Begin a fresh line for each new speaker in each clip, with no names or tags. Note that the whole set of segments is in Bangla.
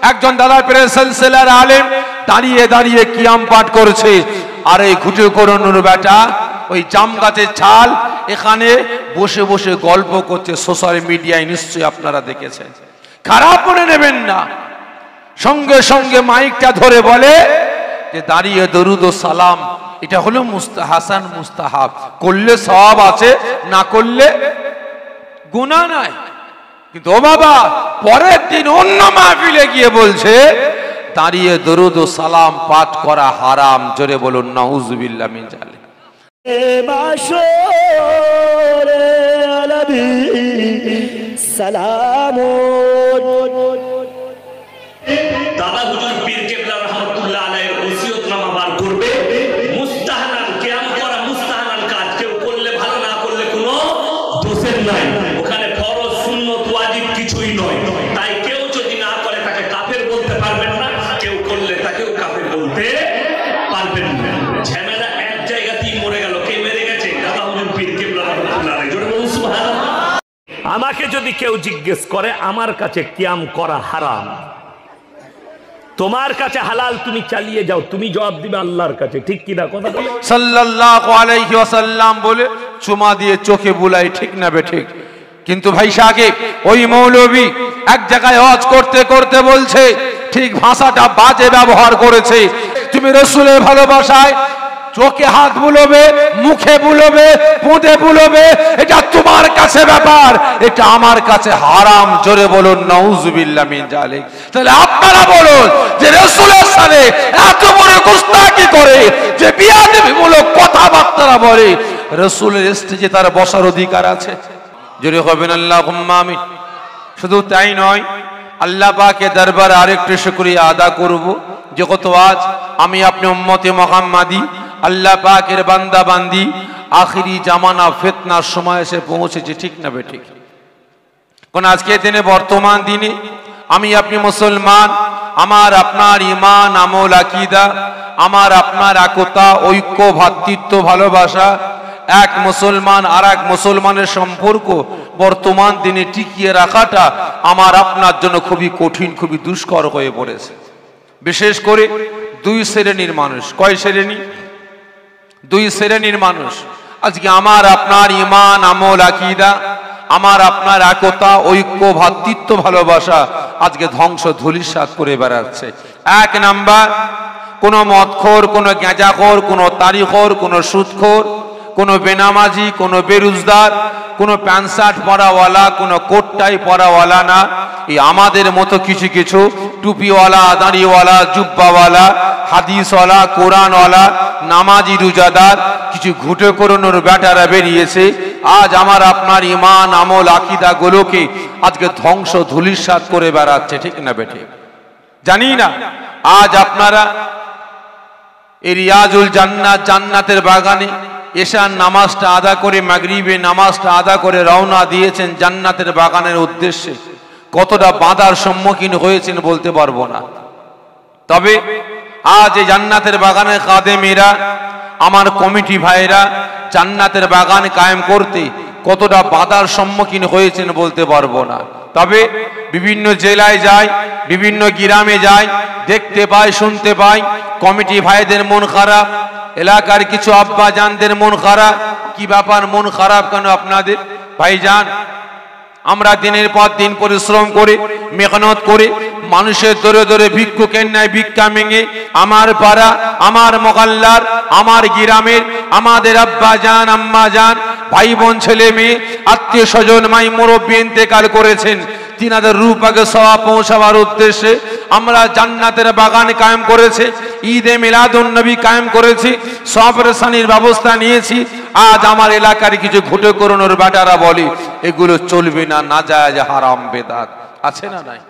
একজন দাদা পীরের সিলসিলার আলেম দাঁড়িয়ে দাঁড়িয়ে কিয়াম পাঠ করেছে, আর এই ঘুটে করানোর বেটা ওই জাম গাছের ছাল এখানে বসে বসে গল্প করছে। সোশ্যাল মিডিয়ায় নিশ্চয়ই আপনারা দেখেছেন। খারাপ মনে নেবেন না। সঙ্গে সঙ্গে মাইকটা ধরে বলে যে দাঁড়িয়ে দরুদ ও সালাম এটা হলো হাসান মুস্তাহাব, করলে সওয়াব আছে, না করলে গুনাহ নাই। কিন্তু ও বাবা পরের দিন অন্য মাহফিলে গিয়ে বলছে দাঁড়িয়ে দরুদ ও সালাম পাঠ করা হারাম। জোরে বলুন নাউজুবিল্লাহ মিন জালিক।
দাদা হুজুর পীর কেবলা রাহমাতুল্লাহ আলাইহির ওসিয়তনামা বার করবে, মুস্তাহানান কিয়াম করা মুস্তাহানান কাজ কেউ করলে ভালো, না করলে কোনো দোষের নাই। ওখানে ফরজ সুন্নত ওয়াজিব কিছুই নয়। তাই কেউ যদি না করে তাকে কাফের বলতে পারবেন না, কেউ করলে তাকেও কাফের বলতে পারবেন না। ঝামেলা এক জায়গাতেই মরে গেল। কে মেরে গেছে? দাদা হুজুর পীর কেবলা রাহমাতুল্লাহ আলাইহি। জোরে বলুন সুবহানাল্লাহ। আমাকে যদি কেউ জিজ্ঞেস করে আমার কাছে কিয়াম করা হারাম, তোমার কাছে হালাল, তুমি চালিয়ে যাও, তুমি জবাব দিবে আল্লাহর কাছে, ঠিক কি না? কথা বলে
সাল্লাল্লাহু আলাইহি ওয়াসাল্লাম বলে চুমা দিয়ে চোখে বুলাই, ঠিক না বেঠিক? কিন্তু ভাই সাহেব ওই মৌলবী এক জায়গায় হজ করতে করতে বলছে, ঠিক ভাষাটা বাজে ব্যবহার করেছে। তুমি রাসূলের ভালোবাসায় চোখে হাত বুলোবে, মুখে বুলোবে, পুঁতে বুলোবে, এটা তোমার কাছে ব্যাপার, এটা আমার কাছে হারাম। জোরে বলুন নাউজুবিল্লাহ মিন জালিক। তাহলে আপনারা বলুন যে রাসূলের সাথে এত বড় গুস্তাখি করে, যে বিয়াদবিমূলক কথাবার্তা বলে, রাসূলের স্টেজে তার বসার অধিকার আছে? জোরে হবেন আল্লাহুম্মা আমিন। শুধু তাই নয়, আল্লাহ পাকের দরবারে আরেকটু শুকরিয়া আদা করব যে কত আজ আমি আপনি উম্মতে মুহাম্মাদি আল্লাহ পাকের বান্দা বান্দি আখিরি জামানা ফিতনার সময় এসে পৌঁছেছে, ঠিক না বেঠিক? কোন আজকের দিনে বর্তমান দিনে আমি আপনি মুসলমান, আমার আপনার ঈমান আমল আকীদা, আমার আপনার একতা ঐক্য ভ্রাতৃত্ব ভালোবাসা, এক মুসলমান আর এক মুসলমানের সম্পর্ক বর্তমান দিনে টিকিয়ে রাখাটা আমার আপনার জন্য খুবই কঠিন, খুবই দুষ্কর হয়ে পড়েছে। বিশেষ করে দুই শ্রেণীর মানুষ। কয় শ্রেণী? দুই শ্রেণীর মানুষ আজকে আমার আপনার ঈমান আমল আকীদা, আমার আপনার একতা ঐক্য ভ্রাতৃত্ব ভালোবাসা আজকে ধ্বংস ধূলিসাৎ করে বেড়াচ্ছে। এক নাম্বার, কোনো মদখোর, কোনো গাঁজাখোর, কোনো তারিখোর, কোনো সুদখোর, কোনো বেনামাজি, কোনো বেরোজগার, কোনো প্যান্ট শার্ট পরাওয়ালা, কোনো কোট টাই পরাওয়ালা না, এই আমাদের মতো কিছু কিছু টুপিওয়ালা, দাড়িওয়ালা, জুব্বাওয়ালা, হাদিসওয়ালা, কোরআনওয়ালা, নামাজি রোজাদার কিছু ঘুটে করানোর ব্যাটারা বেরিয়েছে। আজ আমার আপনার ঈমান আমল আকীদা গুলোকে আজকে ধ্বংস ধূলিসাৎ করে বেড়াচ্ছে, ঠিক না বেঠে? জানি না আজ আপনারা এই রিয়াজুল জান্নাত, জান্নাতের বাগানে এশার নামাজটা আদা করে, মাগরিবের নামাজটা আদা করে রওনা দিয়েছেন জান্নাতের বাগানের উদ্দেশ্যে। কতটা বাধার সম্মুখীন হয়েছেন বলতে পারবো না। তবে আজ এই জান্নাতের বাগানের খাদেমেরা, আমার কমিটি ভাইরা জান্নাতের বাগান কায়েম করতে কতটা বাধার সম্মুখীন হয়েছেন বলতে পারবো না। তবে বিভিন্ন জেলায় যায়, বিভিন্ন গ্রামে যায়, দেখতে পাই, শুনতে পাই কমিটি ভাইদের মন খারাপ, এলাকার কিছু আব্বা জানদের মন খারাপ। কি ব্যাপার, মন খারাপ কেন আপনাদের? ভাইজান, আমরা দিনের পর দিন পরিশ্রম করে মেহনত করে মানুষের দরে দরে ভিক্ষুকের ন্যায় ভিক্ষা মেঙে আমার পাড়া, আমার মহল্লার, আমার গ্রামের আমাদের আব্বা জান, আম্মা জান, ভাই বোন, ছেলে মেয়ে, আত্মীয় স্বজন, মাই মুরব্বী ইন্তেকাল করেছেন। তিনাদের রূহ পাকে সওয়াব পৌঁছাবার উদ্দেশ্যে আমরা জান্নাতের বাগান কায়েম করেছি, ঈদে মিলাদুন নবী কায়েম করেছি, সবর সানির ব্যবস্থা নিয়েছি। আজ আমার এলাকার কিছু ঘুটে করানোর ব্যাটারা বলে এগুলো চলবে না, নাজায়েজ, হারাম, বেদাত। আছে না নাই?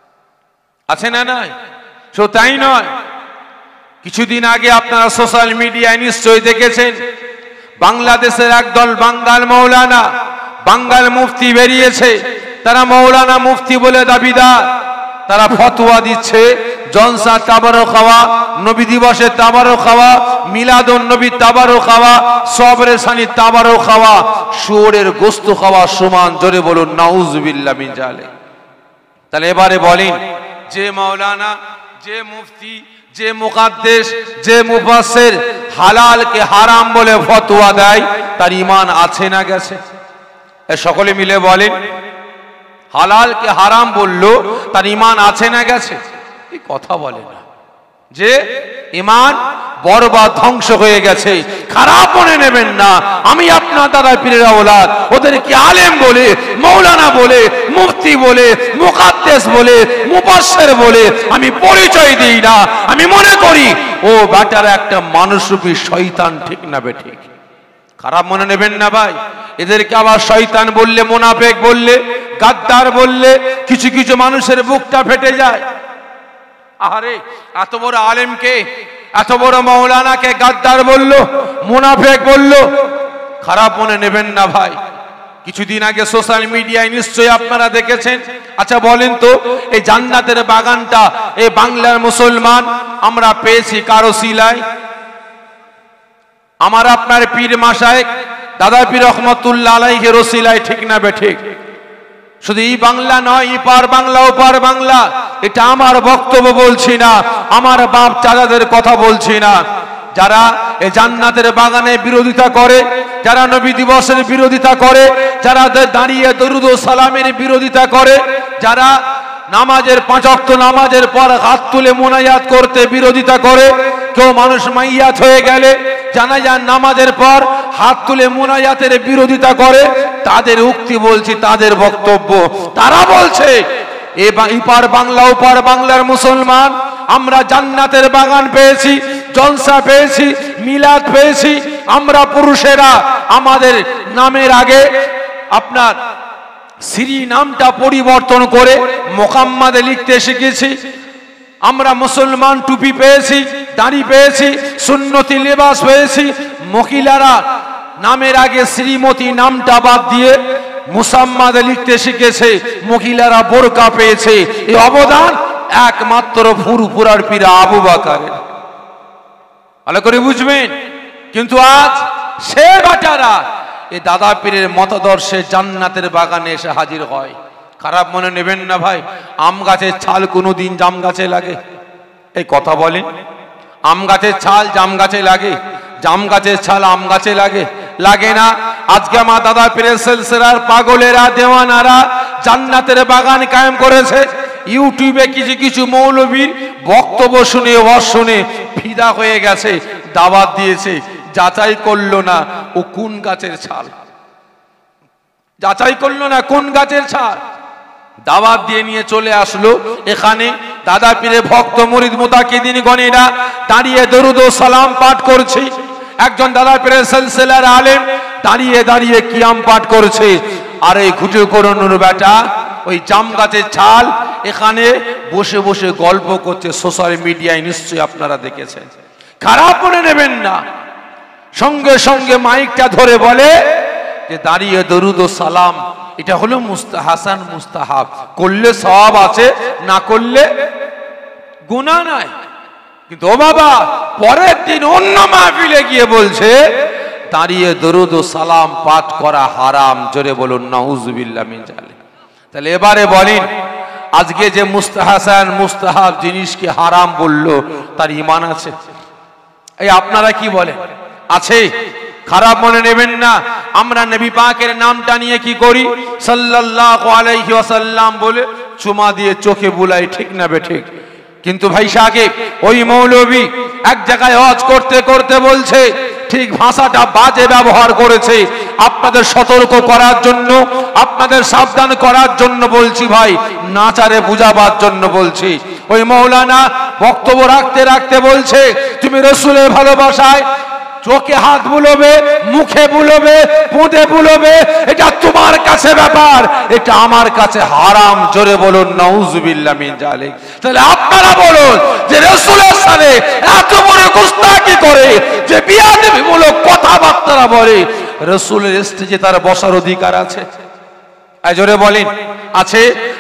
আছে না নাই? তো তাই নয়, কিছুদিন আগে আপনারা সোশ্যাল মিডিয়ায় নিশ্চয়ই দেখেছেন বাংলাদেশের একদল বাঙ্গাল মৌলানা, বাঙ্গাল মুফতি বেরিয়েছে। তারা মৌলানা মুফতি বলে দাবিদার। তারা ফতোয়া দিচ্ছে জলসা তাবারক খাওয়া, নবী দিবসের তাবারক খাওয়া, মিলাদুন নবী তাবারক খাওয়া, সবরে সানি তাবারক খাওয়া শুয়োরের গোশত খাওয়া সমান। জোরে বলুন নাউজুবিল্লাহ মিন জালিক। তাহলে এবারে বলেন যে মাওলানা, যে মুফতি, যে মুকাদ্দেস, যে মুফাসসির হালালকে হারাম বলে ফতোয়া দেয়, তার ঈমান আছে না গেছে? এ সকলে মিলে বলেন, হালালকে হারাম বললো, তার ঈমান আছে না গেছে? এই কথা বলে না, যে ঈমান বরবাদ, ধ্বংস হয়ে গেছে। খারাপ মনে নেবেন না, আমি আপনার দাদা পীরের আওলাদ, ওদেরকে আলেম বলে, মৌলানা বলে, মুফতি বলে, মুকাদ্দেস বলে, মুফাসসির বলে আমি পরিচয় দিই না। আমি মনে করি ও বেটার একটা মানুষরূপী শয়তান, ঠিক না বেঠিক? খারাপ মনে নেবেন না ভাই। এদেরকে আবার শয়তান বললে, মুনাফিক বললে, গাদ্দার বললে কিছু কিছু মানুষের বুকটা ফেটে যায়। আরে এত বড় আলেমকে, এত বড় মাওলানাকে গাদ্দার বললো, মুনাফিক বললো, খারাপ মনে নেবেন না ভাই। কিছুদিন আগে সোশ্যাল মিডিয়ায় নিশ্চয়ই আপনারা দেখেছেন। আচ্ছা বলেন তো, এই জান্নাতের বাগানটা এই বাংলার মুসলমান আমরা পেয়েছি কারো সিলায়? আমার আপনার পীর মাশায়েখ দাদা পীর রহমাতুল্লাহ আলাইহির ওসিলায়, ঠিক না বেঠিক? শুধু এই বাংলা নয়, ইপার বাংলা, ওপার বাংলা। এটা আমার বক্তব্য বলছি না, আমার বাপ চাচাদের কথা বলছি না। যারা এই জান্নাতের বাগানে বিরোধিতা করে, যারা নবী দিবসের বিরোধিতা করে, যারা দাঁড়িয়ে দরুদ ও সালামের বিরোধিতা করে, যারা নামাজের 5 ওয়াক্ত নামাজের পর হাত তুলে মুনাজাত করতে বিরোধিতা করে, কেউ মানুষ মাইয়াত হয়ে গেলে জানাজার নামাজের পর হাত তুলে মুনাজাতের বিরোধিতা করে, তাদের উক্তি বলছি, তাদের বক্তব্য। তারা বলছে এপার বাংলা ওপার বাংলার মুসলমান আমরা জান্নাতের বাগান পেয়েছি, জলসা পেয়েছি, মিলাদ পেয়েছি। আমরা পুরুষেরা আমাদের নামের আগে আপনার শ্রী নামটা পরিবর্তন করে মোহাম্মদে লিখতে শিখেছি। আমরা মুসলমান টুপি পেয়েছি, দাড়ি পেয়েছি, সুন্নতি লেবাস পেয়েছি। মহিলারা নামের আগে শ্রীমতী নামটা বাদ দিয়ে মুসাম্মাদে লিখতে শিখেছে। মহিলারা বোরকা পেয়েছে। এই অবদান একমাত্র ফুরফুরার পীর আবু বকরের। ভালো করে বুঝবেন। কিন্তু আজ সে বাটারা এই দাদা পীরের মতাদর্শে জান্নাতের বাগানে এসে হাজির হয়। খারাপ মনে নেবেন না ভাই। আম গাছের ছাল কোনোদিন জাম গাছে লাগে? এই কথা বলেন। আম গাছের ছাল জাম গাছে লাগে? জাম গাছের ছাল আম গাছে লাগে? লাগে না। আজকে আমার দাদা পীরের সিলসিলার পাগলেরা, দেওয়ানারা জান্নাতের বাগান কায়েম করেছে। ইউটিউবে কিছু কিছু মৌলবীর বক্তব্য শুনে, ওয়াজ শুনে ফিদা হয়ে গেছে, দাওয়াত দিয়েছে, যাচাই করলো না ও কোন গাছের ছাল, যাচাই করলো না কোন গাছের ছাল, দাওয়াত দিয়ে নিয়ে চলে আসলো এখানে। দাদা পীরের ভক্ত মুরিদ মুতাকিদিন গণেরা দাঁড়িয়ে দরুদ ও সালাম পাঠ করছে। একজন দাদা পীরের সিলসিলার আলেম দাঁড়িয়ে দাঁড়িয়ে কিয়াম পাঠ করছে। আর এই ঘুটে করুন বেটা ওই জাম গাছের ছাল এখানে বসে বসে গল্প করছে। সোশ্যাল মিডিয়ায় নিশ্চয়ই আপনারা দেখেছেন। খারাপ মনে নেবেন না। সঙ্গে সঙ্গে মাইকটা ধরে বলে যে দাঁড়িয়ে দরুদ ও সালাম এটা হলো মুস্তাহাসান, মুস্তাহাব, করলে সওয়াব আছে, না করলে গুনাহ নাই। কিন্তু ও বাবা পরের দিন অন্য মাহফিলে গিয়ে বলছে দাঁড়িয়ে দরুদ ও সালাম পাঠ করা হারাম। জোরে বলুন নাউজুবিল্লাহ মিন যালিক। তাহলে এবারে বলেন, আজকে যে মুস্তাহাসান মুস্তাহাব জিনিসকে হারাম বললো, তার ঈমান আছে? এই আপনারা কি বলেন? আছে? খারাপ মনে নেবেন না। আমরা নবী পাকের নামটা নিয়ে কি করি? সাল্লাল্লাহু আলাইহি ওয়াসাল্লাম বলে চুমা দিয়ে চোখে বুলাই, ঠিক না বেঠিক? কিন্তু ভাই সাহেব ওই মৌলবী এক জায়গায় ওয়াজ করতে করতে বলছে, ঠিক ভাষাটা বাজে ব্যবহার করেছে। আপনাদের সতর্ক করার জন্য, আপনাদের সাবধান করার জন্য বলছি ভাই, নাচারে বুঝাবার জন্য বলছি। ওই মৌলানা বক্তব্য রাখতে রাখতে বলছে তুমি রাসূলের ভালোবাসায় চোখে হাত বুলোবে, মুখে বুলোবে, পুঁতে বুলোবে, এটা তোমার কাছে ব্যাপার, এটা আমার কাছে হারাম। জোরে বলুন নাউজুবিল্লাহ মিন যালিক। তাহলে আপনারা বলুন যে রাসূলের সাথে এত বড় গুস্তাখি করে, যে বিয়াদবিমূলক কথাবার্তা বলে, রাসূলের স্টেজে তার বসার অধিকার আছে? জোরে বলেন আছে?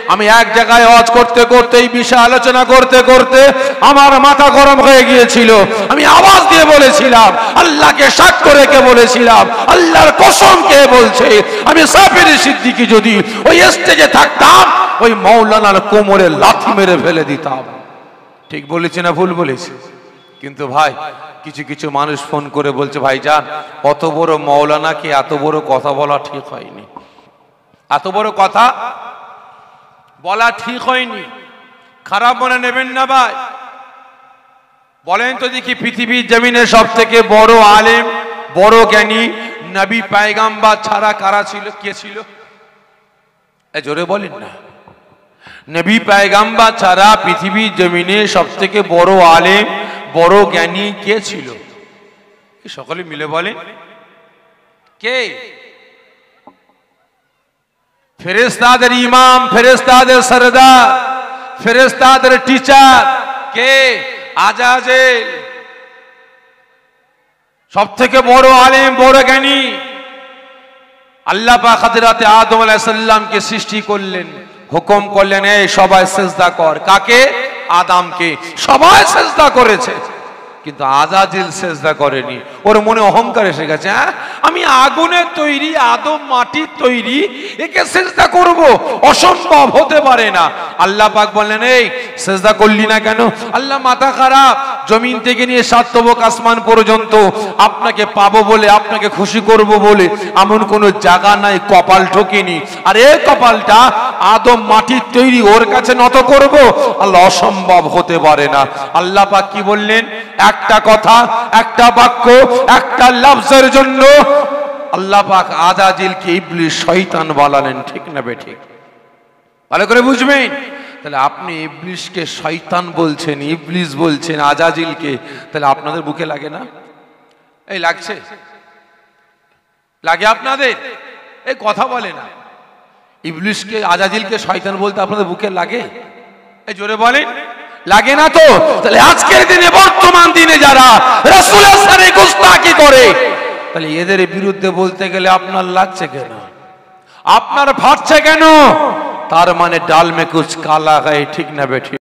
আমি এক জায়গায় ওয়াজ করতে করতে এই বিষয়ে আলোচনা করতে করতে আমার মাথা গরম হয়ে গিয়েছিল। আমি আওয়াজ দিয়ে বলেছিলাম, আল্লাহকে সাক্ষ্য রেখে বলেছিলাম, আল্লাহর কসম কে বলছে, আমি সাফির সিদ্দিকী যদি ওই স্টেজে থাকতাম ওই মাওলানার কোমরে লাথি মেরে ফেলে দিতাম। ঠিক বলেছি না ভুল বলেছি? কিন্তু ভাই কিছু কিছু মানুষ ফোন করে বলছে, ভাইজান অত বড় মাওলানাকে এত বড় কথা বলা ঠিক হয়নি, এত বড় কথা বলা ঠিক হয়নি। খারাপ মনে নেবেন না ভাই। বলেন তো দেখি, পৃথিবীর জমিনে সব থেকে বড় আলেম, বড় জ্ঞানী নবী পয়গম্বর ছাড়া কারা ছিল? কে ছিল? জোরে বলেন না। নবী পয়গম্বর ছাড়া পৃথিবীর জমিনে সব থেকে বড় আলেম, বড় জ্ঞানী কে ছিল? সকলে মিলে বলেন কে? ফেরেশতাদের ইমাম, ফেরেশতাদের সরদার, ফেরেশতাদের টিচার কে? আজাজিল। সব থেকে বড় আলেম, বড় জ্ঞানী। আল্লাহ পাক হযরত আদম আলাইহিস সালামকে সৃষ্টি করলেন, হুকুম করলেন, এই সবাই সিজদা কর। কাকে? আদমকে। সবাই সিজদা করেছে, কিন্তু আজাজিল সিজদা করেনি। ওর মনে অহংকার এসে গেছে, হ্যাঁ আমি আগুনের তৈরি, আদম মাটির তৈরি, একে সিজদা করব? অসম্ভব, হতে পারে না। আল্লাহ পাক বললেন, এই সিজদা করলি না কেন? আল্লাহ মাথা খারাপ, জমিন থেকে নিয়ে সাত তবক আসমান পর্যন্ত আপনাকে পাবো বলে, আপনাকে খুশি করব বলে এমন কোন জায়গা নাই কপাল ঠকিনি। আর এই কপালটা আদম মাটির তৈরি, ওর কাছে নত করব? আল্লাহ, অসম্ভব, হতে পারে না। আল্লাহ পাক কি বললেন? একটা কথা, একটা বাক্য, একটা লফজের জন্য আল্লাহ পাক আজাজিলকে ইবলিস, শয়তান বানালেন। ঠিক না বেঠিক? ভালো করে বুঝবেন। তাহলে আপনি ইবলিসকে শয়তান বলছেন, ইবলিস বলছেন আজাজিলকে, তাহলে আপনাদের বুকে লাগে না? এই লাগছে? লাগে আপনাদের? এই কথা বলে না। ইবলিসকে, আজাজিলকে শয়তান বলতে আপনাদের বুকে লাগে? এই জোরে বলেন, লাগে না তো? তাহলে আজকের দিনে, বর্তমান দিনে যারা রাসূলের সাথে গোস্তাকি করে, তাহলে এদের বিরুদ্ধে বলতে গেলে আপনার লাগছে কেন? আপনার ফাটছে কেন? তার মানে ডাল মে কুছ কালা গায়ে। ঠিক না বেঠিক?